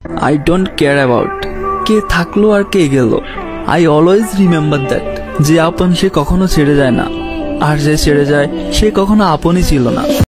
I don't care about কে থাকলো আর কে গেল। আই অলওয়েজ রিমেম্বার দ্যাট যে আপন সে কখনো ছেড়ে যায় না, আর যে ছেড়ে যায় সে কখনো আপনই ছিল না।